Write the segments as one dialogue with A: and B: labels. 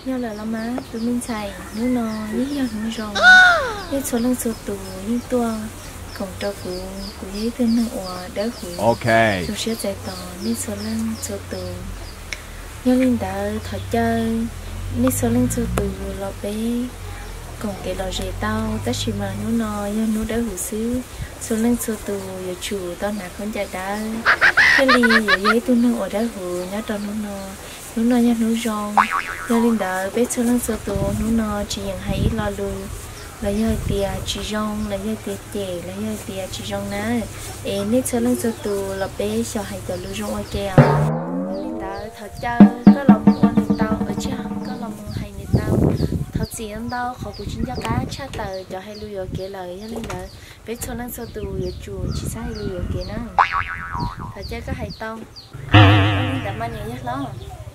A: nhau là má tụi mình xài nước nó như nhau như rồi như số lần số tù như tua còn cho của giấy tên năng ủa đỡ của tụi sẽ chạy tỏ như số lần số tù nhau linh đã thật chơi như số lần số tù là bé còn cái lò rẻ tao tất chỉ mà nó như nó đỡ hủ xíu số lần số tù giờ chủ tao nạp con chạy đá cái ly giờ giấy tên năng ủa đỡ hủ nhớ cho nó nhá nó rong gia đình đã biết số lần số tù nó chỉ nhận hay lo lù là do tiền chỉ rong là do tiền trẻ là do tiền chỉ rong ná em biết số lần số tù là bé sợ hay tờ lù rong ok à gia đình đã thật chơi có lòng quan niệm tao ở cha có lòng hay niệm tao thật gì anh tao họ cũng chính cho cá cha tờ cho hay lưu ở kia lời gia đình đã biết số lần số tù ở chùa chỉ sai lưu ở kia nó thật chơi có hay tao đã mang nhiều nhất đó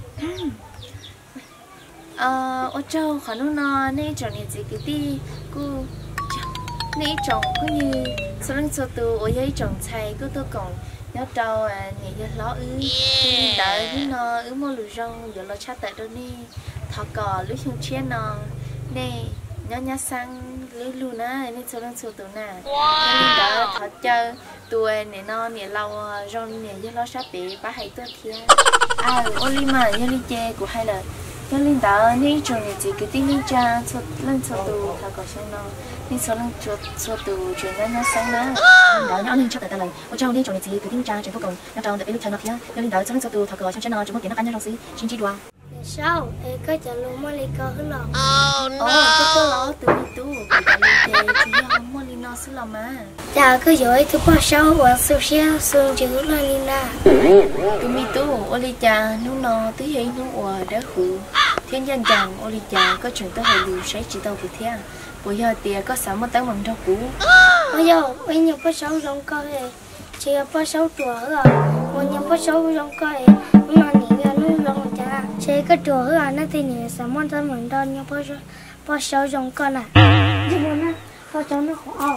A: ở châu khó nó nên chọn những gì cái đi cô nên chọn cứ như số lần số từ ở đây chọn xài cứ tôi còn nhớ trâu những cái ló đợi nó mua lùi rong giờ nó chát tại đâu nè thọ cỏ lưỡi chung chén nó nè nhớ sang lưỡi luôn á nên số lần số từ nè nên đợi thọ chơi tuổi này nó nè lâu rong nè giờ nó sát bị bá hay tôi kia Oli mà như đi chơi của hai lần như linh đạo ní trường này chỉ cái tin linh cha số lần số tù thà có sang nó ní số lần số tù chuyển ra nhá sang nó đó nhá linh cho tại này ở trong ní trường này chỉ cái tin cha chuyển vô cùng nhá trong để biết lúc chơi nó kia như linh đạo số lần số tù thà có sang nó chúng một tiếng nó ăn nhau trong xí xin chi đùa
B: sao em có trả lời mua lấy cơ hả nào
A: cái cơ ló từ đi tu cái trả lời chỉ không mua linh nó xứ lò mà
B: dạ cứ dõi thứ ba sáu và số xe xương chữ là Lina
A: từ mi tu Oli cha nó tí ấy nó ở đá khử thiên nhân chàng Oli cha có chuyện tới hồi lưu sẽ chỉ tao của thiên bây giờ tiề có sáu mươi tám bằng rau củ
B: bây giờ nhiều ba sáu rong cơ này chỉ ba sáu chùa rồi còn nhiều ba sáu rong cơ này mà nhìn ra nó rong cha chỉ cái chùa rồi nó thì nhiều sáu mươi tám bằng rau nhiều ba sáu rong cơ này nhưng mà nó ba sáu nó khổ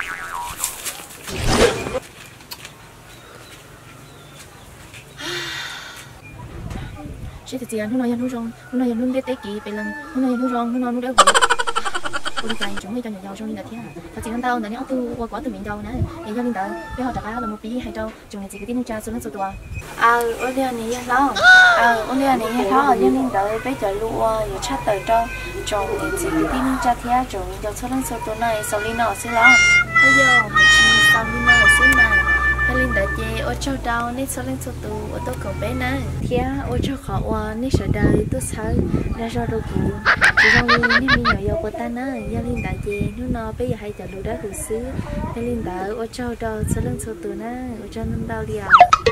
A: sẽ thì tiền nó nói nó để tế kỷ về lần nó nói nó đỡ gửi Oli cái chúng mình cho nhiều trong linh thế à thật sự tao nãy tu qua quá từ miền đâu nè thì cho linh đạo với họ trả là một bí hay đâu chúng mình chỉ cái tin cha số lần số tuổi Oli này lo Oli này lo cho linh đạo bây giờ lúa giờ chát tới đâu chúng mình chỉ cái tin cha thế chúng mình cho số lần số tuổi này sau linh nó sẽ lo bây giờ mình chỉ sau linh nó sẽ mà linh đã chơi ở châu đào nên số lần số tù ở tôi cầu bé nè thì ở châu khó qua nên sợ đời tôi sợ ra cho đâu cụ chỉ trong linh nên mình nhỏ yêu của ta nè do linh đã chơi nó bây giờ hay chọn đồ đá hủ xứ nên linh đã ở châu đào số lần số tù nè ở châu năm đào đi à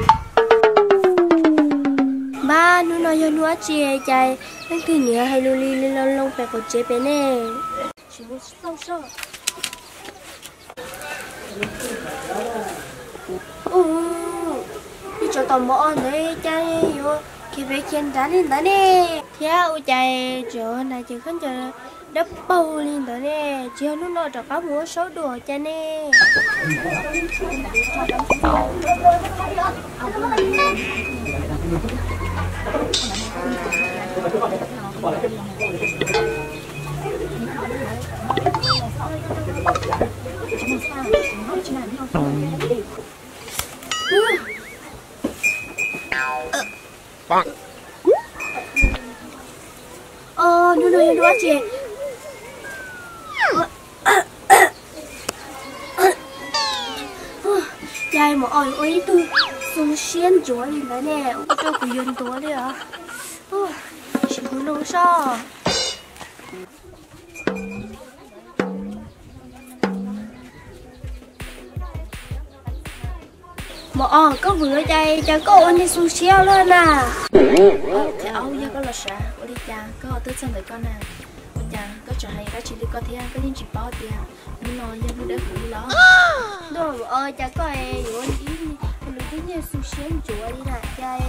B: ba nó cho nó chơi chơi cái kia nữa hay luli lên lông phải có chơi bé nè chỉ muốn sâu đi cho tao mỏ này chơi vô khi về trên đá lên đó nè theo chạy chỗ này chỉ không chờ đắp bầu lên đó nè chiều nó cho cá múa số đùa cha nè nó nói chị dài mà ơi ơi tôi xuống xiên chúa lên đó nè tôi cũng yên túa đi à chỉ có nấu sao mà có vừa đây cha có ôn đi xuống xiên luôn à
A: thế âu giờ có là啥我đi cha có tôi xem được con nào cha có trò hay có chỉ đi có thiên có những chỉ bao tiền nó nói giờ nó để hủy lắm
B: đồ ơi cha có ai rồi ý lúc thứ nhất xuống xiên chúa đi nè cha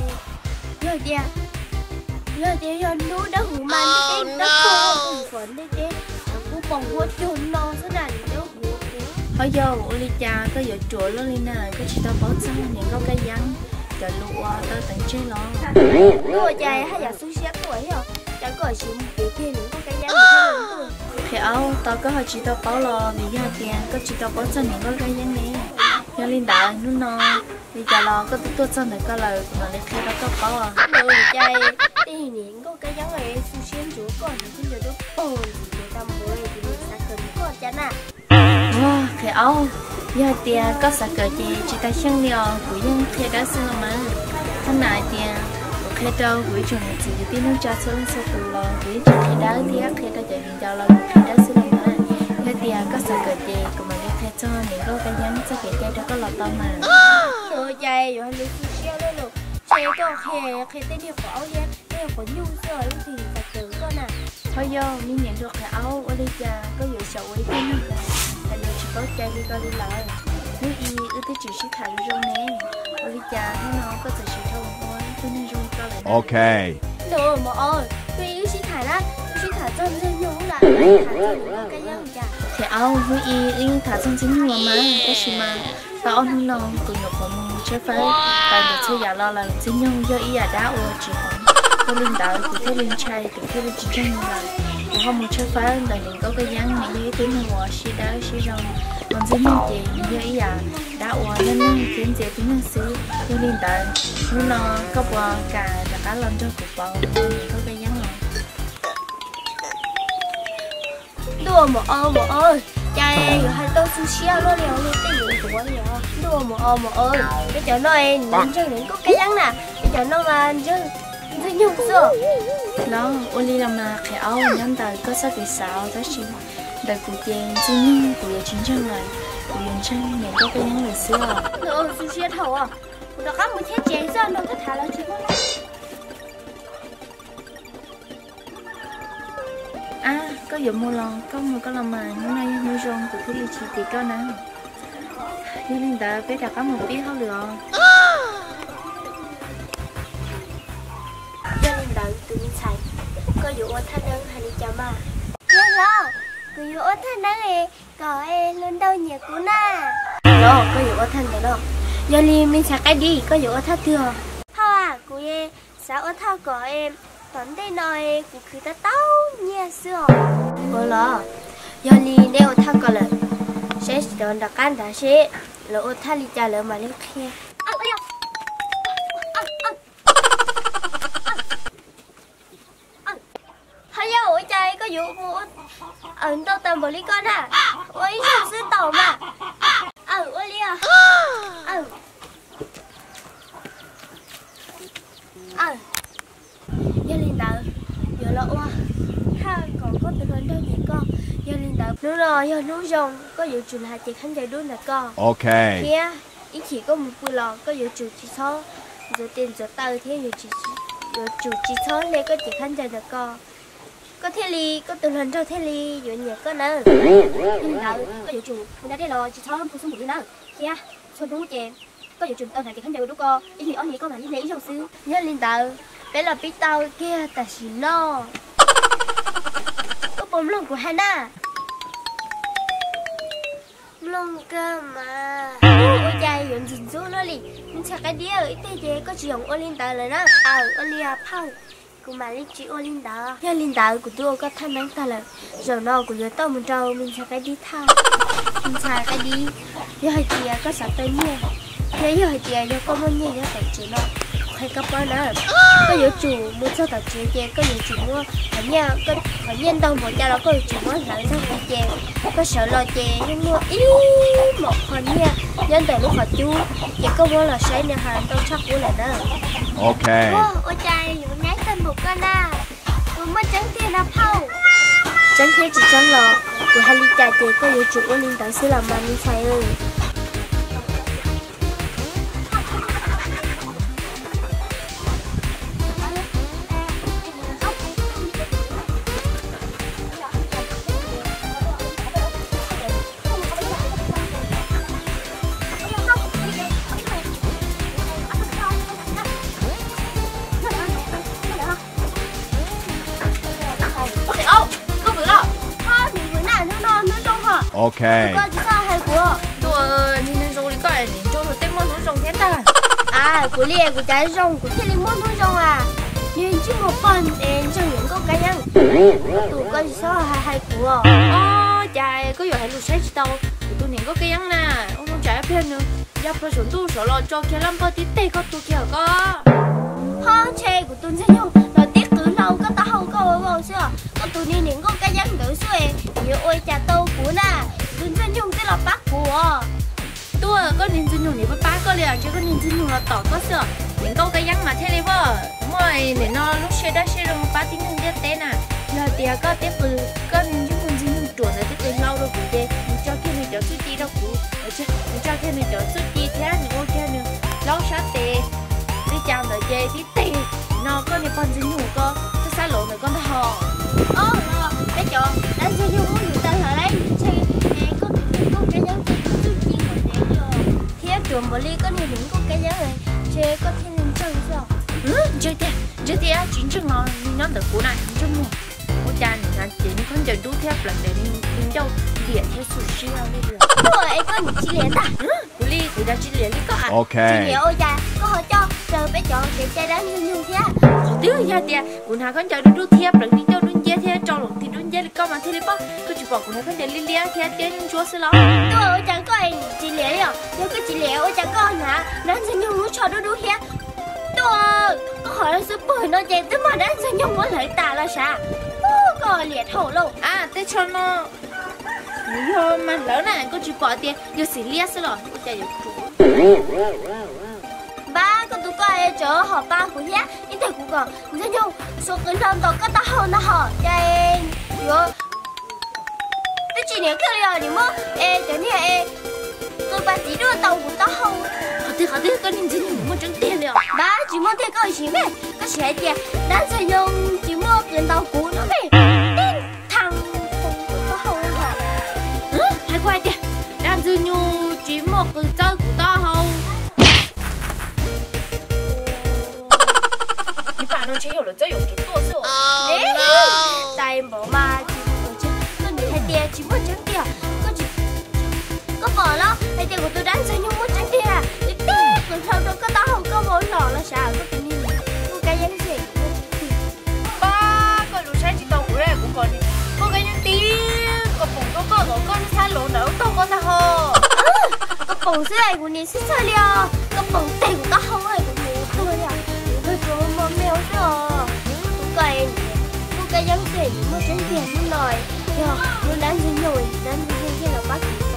B: giờ giờ nó đã hủy mà cái nó không phấn đấy chứ nó cũng còn vô chun nó thế này nó hủy
A: bây giờ Oli cha có giờ chuột luôn đi nè có chỉ tao bảo sao những câu cây giăng chờ lụa tao tận chơi lo
B: rồi cha hay là xuống xiên tuổi rồi cha chả có gì biểu hiện những cái nhắn gì
A: thì áo tao có họ chỉ tao bảo lo vì gia tiền có chỉ tao bảo cho những cái nhắn này nhà linh đạo nó vì giờ lo có tôi cho này có lời mà lấy khi đó có bảo à
B: rồi chạy thì những cái nhắn này xuyên chủ con thì giờ tôi bồn thì tao mới thì mình sẽ cần có chả nè
A: thì áo gia tiền có sạc cờ chỉ ta xem liều của những khi đã xưa mà thân này tiền khi đâu với trường này chỉ tin nó cho số số từ lo với trường khi đã thì khi đã chạy mình cho là khi đã xưa mà gia tiền có sạc cờ của mình để thay cho những cái nhắn cho cái chơi đó có lọt tao mà
B: rồi chạy rồi lấy xuyên lên rồi chạy có khi tên hiệu của áo nhé tên của nhung rồi thì phải tự con à
A: thôi vô mình nhận được cái áo ở đây cha có dự sầu ấy thế nào là được chỉ có chơi đi coi đi lại nếu y ư tới chịu sức thải rồi nè ở đây cha thế nào có thể chịu thôi thôi cho nên rồi coi lại
C: ok
B: được mà ơi tuy ư sức thải đó sức thải chân chân nhung là thải chân cái nhung chả
A: thì áo với y thả chân chân nhung mà có gì mà tao ăn không lo tụi nhục không chế phải tại được chơi giả lo là chân nhung do y đã ô chỉ có linh đạo của thế linh trai của thế linh chân nhung là không một chế phá là những có cái dáng này như tiếng hoa xí đá xí rong còn dưới những chị như ý đã hoa nên tiếng chị tiếng năng xí như liên tại nó có qua cả đã làm cho cuộc bầu những có cái dáng này
B: đùa mà ơi chạy rồi hai tôi sushi nó liều lên cái gì của vậy đùa mà ơi cái chỗ này những cho những có cái dáng nè cái chỗ nó mà chứ rất nhung xưa
A: đó Oli làm mà khi áo nhắn tới có sao cái sao đó chỉ đời của tiền chứ nhưng của chiến tranh này của chiến tranh này có cái những lời xưa
B: được sushi thầu à được các một thiết chế ra đâu có thả là chỉ có
A: có dụng mua lon có một cái làm mà hôm nay nuôi rong của thế chỉ thì có nè nhưng hiện tại bé đặt có một biết không được
B: tự nhiên xài có dụ ở thanh năng hay đi chào mà nhớ lo có dụ ở thanh năng ấy có em luôn đâu nhiều cú na đó có dụ ở thanh đấy đó giờ li mình xài cái đi có dụ ở thanh thừa thôi à cô em sao ở thao có em tóm đây nói của cứ ta tao nhẹ xưa có lo giờ li đeo thao có lời sẽ đón đặc can đã sẽ lỡ thanh đi trả lời mà lên kia ôi trời có vụ mua đâu tầm một lý con à ôi sao sư tổ mà ôi lia gia linh đạo giờ lo qua ha còn có tình huống đâu vậy con gia linh đạo đúng rồi giờ núi rồng có vụ chuyện là chị khánh chạy đuôi là con
C: ok
B: kia ý chỉ có một bữa lò có vụ chủ chỉ số giờ tiền giờ tao thế giờ chủ chỉ số này có chị khánh chạy được con có thế li có từng lần cho thế li dọn nhẹ có nè nhưng nào có dự trù mình đã thế lo chỉ cho không xuống một đi nào kia số đúng chè có dự trù tao này thì không đều đúng co ý thì ông nghĩ con là lấy trong xứ nhớ linh tạo bé là biết tao kia ta chỉ lo có bom lông của Hana lông cơ mà ôi trai dọn dính số nó li mình sẽ cái đĩa ở đây chè có chỉ ông linh tạo rồi đó Olia Pau cô mà lấy chị Olin đó, nhà Linh đạo của tôi có thân đánh ta là giờ nào của giờ tao muốn trâu mình sẽ cái đi thao, mình xài cái đi, giờ hai chị có sẵn tới nhé, giờ hai chị giờ có muốn nhé giờ phải chị nó, hay các bạn nữa, có giờ chủ muốn sao tập chị chè, có giờ chủ mua ở nhà có nhân đâu một cha đó có giờ chủ mua lại sao phải chè, có sợ lo chè nhưng mua ý một phần nha, nhân từ lúc họ chú, chỉ có mua là say nè hàng tao chắc của lại đó.
C: ok
B: Ôi trời, vừa nãy tên một con à vừa mới trắng tiền là phao trắng thế chỉ trắng lọ vừa hai ly trà chè có dự trù linh tạo sư làm mà đi xài ơi
C: ok
B: con chỉ sao hay của
A: đi nên rồi có ai đến cho nó tên món rong thế ta
B: của lia của trái rong của thiên linh món rong à nhưng chứ một con đến trong những con cái tụi con sao hai của
A: chạy có giờ hay lùi sai đâu tụi này có cái nhắn nè ông không chạy偏nữa giờ phải chuẩn tu số lo cho kia lắm bao tí tê có tụi kia có
B: ha chê của tụi sẽ nhung rồi tiếc cứ lâu có tao không có bao xưa có tụi này những có cái nhắn đỡ xuôi nhiều ôi trà tô của nè tụi sẽ nhung cái là bác của
A: tôi có nên dân nhung này với bác có liền chứ có nên dân nhung là tỏ có sữa những câu cái nhắn mà thế này vợ mọi để nó lúc xe đã xe đồng bác tính hơn thế nè giờ thì có tiếp từ có nên chúng mình dân nhung chuẩn là tiếp từ lâu rồi cũng vậy cho cái này cho chút đi đâu cũng chứ cho cái này cho chút đi thế nữa ok nữa lâu sát tệ đi chào nữa chơi tí tệ nó có nên con dân nhung có cái xa lộ này con thò
B: bé chọn đánh sẽ nhung muốn người ta ở đây chơi có cái nhắn chút chi mà để cho thế trường bờ ly có nên những có cái nhắn này chơi có thể nên chơi sao
A: chơi thế chính trường nó được cú này trong mùa cô cha này chỉ con chơi đu theo lần để đi đâu điện theo sushi đâu đây được
B: rồi có những chi liền ta
A: cú ly thì ra chi liền có à
B: chi liền ôi cha có họ cho chờ bé chọn để chơi đánh như thế
A: tiếc ya tiếc cú nào con chơi đu theo lần đi đâu đun dê theo cho lòng thì đun dê có mà thế đấy bác cứ chỉ bảo cú nào con chơi li lia theo tiếng chúa sẽ lo
B: tôi chẳng có ai chi liền rồi nếu cái chi liền ôi cha con hả đánh sẽ như muốn cho đu theo tôi có hỏi là super nó chơi tới mà đánh sẽ nhung muốn lấy ta là sao có liệt hổ luôn
A: thế cho nó nhiều mà lớn này có chỉ bỏ tiền giờ xử lý rồi cô chạy được chủ
B: ba con tụi coi chở họ ba của nhá nhưng thầy cũng còn rất nhung số cái năm đó có ta hơn nó họ chơi rồi cái chuyện này cái liều thì mà thế này tôi ba chỉ đưa tàu của tao không
A: họ tiếc có nên dính một trứng tiền rồi
B: ba chỉ muốn thấy có gì mẹ có sẽ tiền đáng sử dụng chỉ mua tiền tàu cũ nó mẹ thằng không hả
A: hay quay kìa đang dư nhu chỉ một cái chơi của tao không你把那钱有了，这有给剁手。
B: tại bộ mà con nhìn thấy tiền chỉ muốn trắng tiền có bỏ đó thấy tiền của tôi đáng sử dụng muốn trắng tiền rồi sau đó có tao không có mỗi lọ là sao có tự nhiên có cái giống gì
A: ba con lũ sai chỉ tàu của này cũng còn có cái những tí có bụng có con xa lỗ nở tao con ta hồ
B: có bụng dưới này của nhìn xích xơi liền có bụng tiền của tao không này của mình tôi à tôi chỗ mà mèo rồi có cái giống gì muốn trắng tiền muốn lời nó đáng sử dụng là bác